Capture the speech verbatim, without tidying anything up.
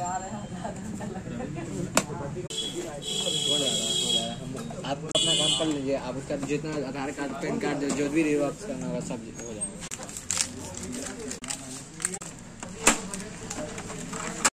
आप अपना काम कर लीजिए, आप उसका जितना आधार कार्ड पैन कार्ड जो भी रिवर्स करना होगा सब हो जाएगा।